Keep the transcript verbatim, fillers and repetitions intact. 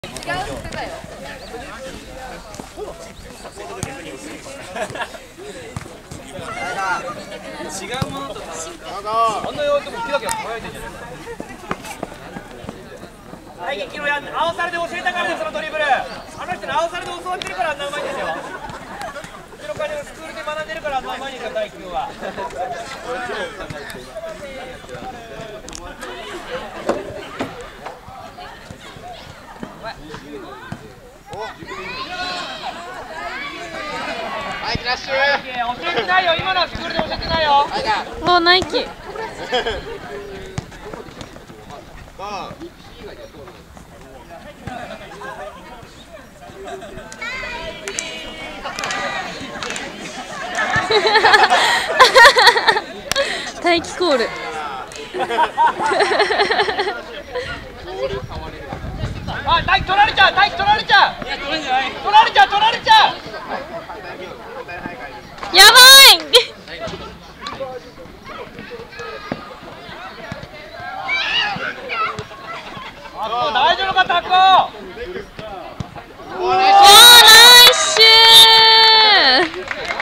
違うものとさ、あんなやってもキラキラ輝いてんじゃないか。はい、激ロや青サルで教えたからね、そのドリブル。あの人に青サルで教わってるからあんなうまいんですよ。うちの会社のスクールで学んでるからあんなうまいんですよ、大輝くんは。 ナイキラッシュ。 教えてないよ、今のはスクールで教えてないよ。 お、ナイキ。大気コール。 あ、大気取られちゃう、大気取られちゃう。取られちゃう、取られちゃう、取られちゃう。 やばい。 あ、大丈夫か、タコ。 おー、ナイスシュー。